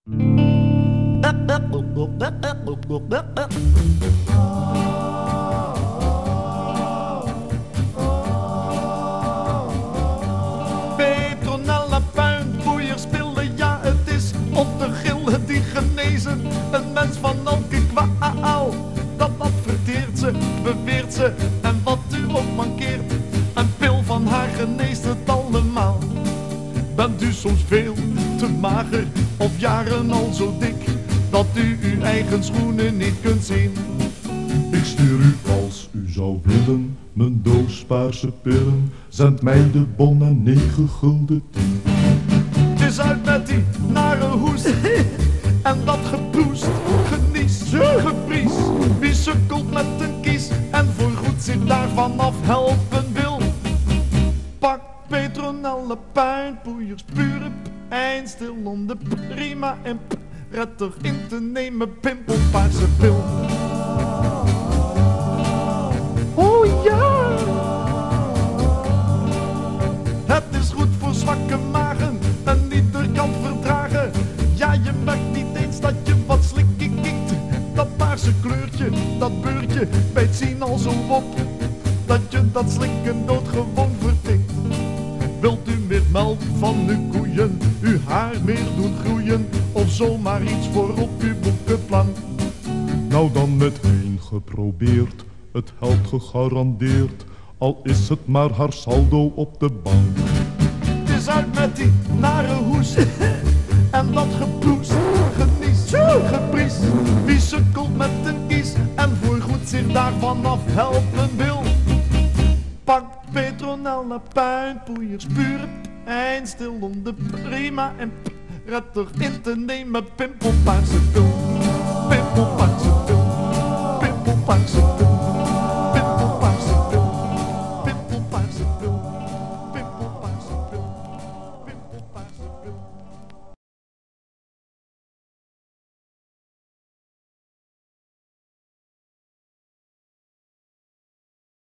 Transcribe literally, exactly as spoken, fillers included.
Petronella puinpoeiers spillen, ja het is om te gillen die genezen. Een mens van elke kwaal, dat adverteert ze, beweert ze. En wat u ook mankeert, een pil van haar geneest het allemaal. Bent u soms veel te mager of jaren al zo dik, dat u uw eigen schoenen niet kunt zien? Ik stuur u als u zou willen mijn doos paarse pillen. Zend mij de bon en negen gulden tien. Het is uit met die nare hoest en dat geproest, genies, gepries. Wie sukkelt met een kies en voorgoed zich daarvan afhelpen wil, pak Petronella puinpoeiers, pure eindstil om de prima en prettig in te nemen pimpelpaarse pil. Oh ja! Het is goed voor zwakke magen en ieder kan verdragen. Ja, je merkt niet eens dat je wat slikking kikt. Dat paarse kleurtje, dat beurtje, bij het zien al zo op, dat je dat slikken doodgewoon vertikt. Wilt u meer melk van uw koeien, uw haar meer doen groeien, of zomaar iets voor op uw boekenplank? Nou dan meteen geprobeerd, het helpt gegarandeerd, al is het maar haar saldo op de bank. Het is uit met die nare hoest en dat geproest, genies, gepriest. Wie sukkelt met een kies en voorgoed zich daarvan afhelpen wil, pak Petronella puinpoeiers, pure eindstil om de prima en prettig in te nemen pimpelpaarse pil. Pimpelpaarse